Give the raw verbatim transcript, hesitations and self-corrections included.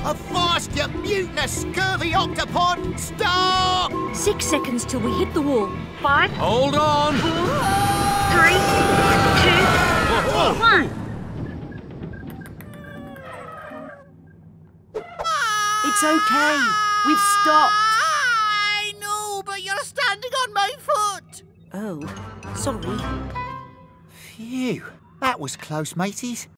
Avast, you mutinous, scurvy octopod! Stop! Six seconds till we hit the wall. Five. Hold on! Four, three, two, one. It's okay. We've stopped. I know, but you're standing on my foot! Oh, sorry. Phew, that was close, mateys.